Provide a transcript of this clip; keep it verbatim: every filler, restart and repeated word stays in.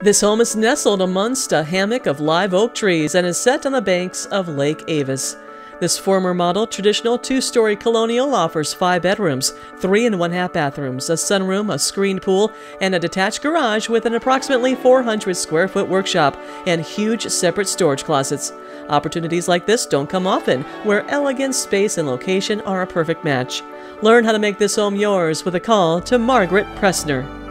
This home is nestled amongst a hammock of live oak trees and is set on the banks of Lake Avis. This former model traditional two-story colonial offers five bedrooms, three and one-half bathrooms, a sunroom, a screened pool, and a detached garage with an approximately four hundred square foot workshop and huge separate storage closets. Opportunities like this don't come often, where elegance, space, and location are a perfect match. Learn how to make this home yours with a call to Margaret Pressner.